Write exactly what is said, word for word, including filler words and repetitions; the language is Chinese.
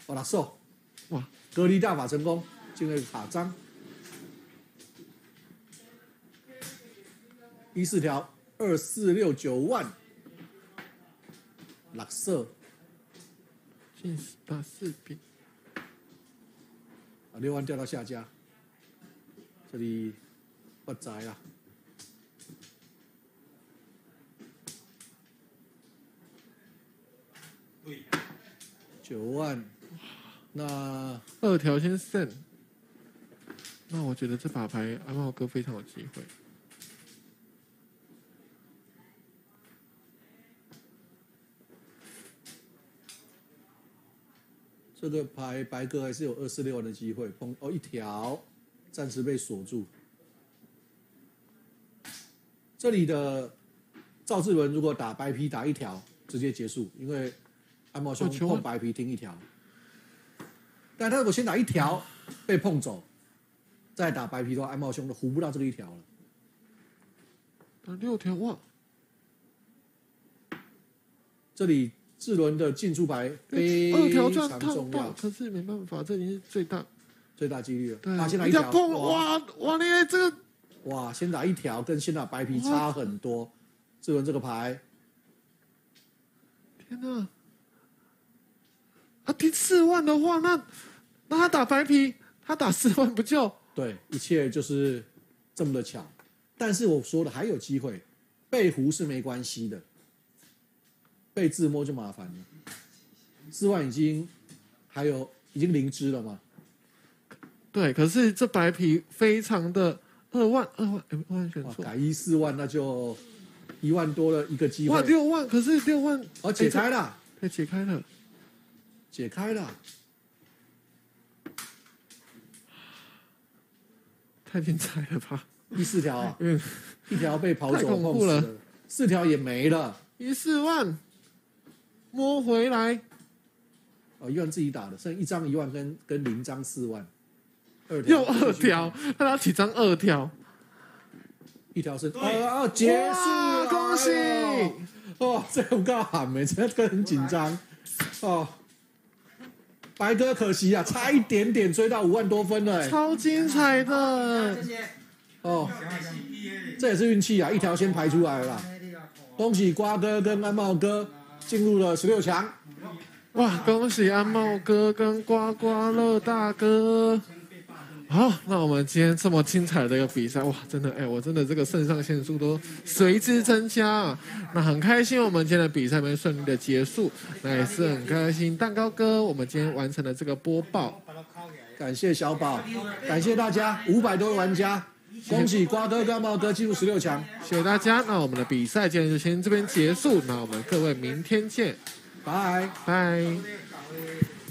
瓦拉寿， 哇， 隔离大法成功，进了一个卡张。一四条二四六九万，六色进打四饼， 啊，六万掉到下家，这里不摘啦。九万，那二条先胜。那我觉得这把牌阿茂哥非常有机会。 这个牌白哥还是有二四六万的机会，碰哦一条，暂时被锁住。这里的赵志伦如果打白皮打一条，直接结束，因为安茂兄碰白皮听一条。但他如果先打一条被碰走，再打白皮的话，安茂兄都糊不到这个一条了。 打六条哇！ 这里志伦的进出牌非二条赚常套重要到，，可是没办法，这已经是最大最大几率了。 对， 他先打一条， 一条碰哇哇你这个哇，先打一条跟先打白皮差很多。志伦这个牌， 天哪！啊，第四万的话，那那他打白皮，他打四万不就？ 对，一切就是这么的巧。但是我说的还有机会，被胡是没关系的，被自摸就麻烦了。四万已经还有已经零支了嘛？ 对，可是这白皮非常的二万二万，哎，二万选错， 改一四万，那就一万多了一个机会。 哇，六万，可是六万哦，解开了， 被解开了， 解开了， 太精彩了吧！ 第四条啊， 嗯， 一条被跑太走恐怖了碰死了，四条也没了。 一四万摸回来， 哦，一万自己打的，剩一张一万跟跟零张四万，二条又二条，他拿几张二条？ 一条是哦哦结束了， 恭喜！ 哎哦，这我刚喊没，这个很紧张哦。白哥可惜啊，差一点点追到五万多分了， 超精彩的哦，这也是运气啊，一条先排出来了啦。恭喜瓜哥跟安茂哥进入了十六强。 哇！恭喜安茂哥跟刮刮乐大哥。好，那我们今天这么精彩的一个比赛，哇，真的，哎，我真的这个肾上腺素都随之增加啊。那很开心，我们今天的比赛没顺利的结束，那也是很开心。蛋糕哥，我们今天完成了这个播报， 感谢小宝，感谢大家五百多位玩家，恭喜瓜哥跟茂哥进入十六强， 谢谢大家。那我们的比赛今天就先这边结束，那我们各位明天见， 拜。 拜。